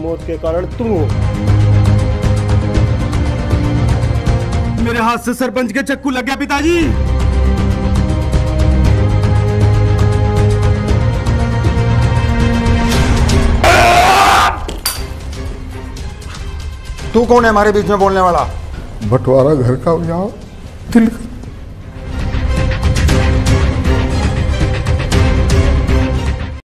मौत के कारण तुम हो। मेरे हाथ से सरपंच के चक्कू लग गया पिताजी। तू कौन है हमारे बीच में बोलने वाला? बंटवारा घर का हो जाओ, दिल का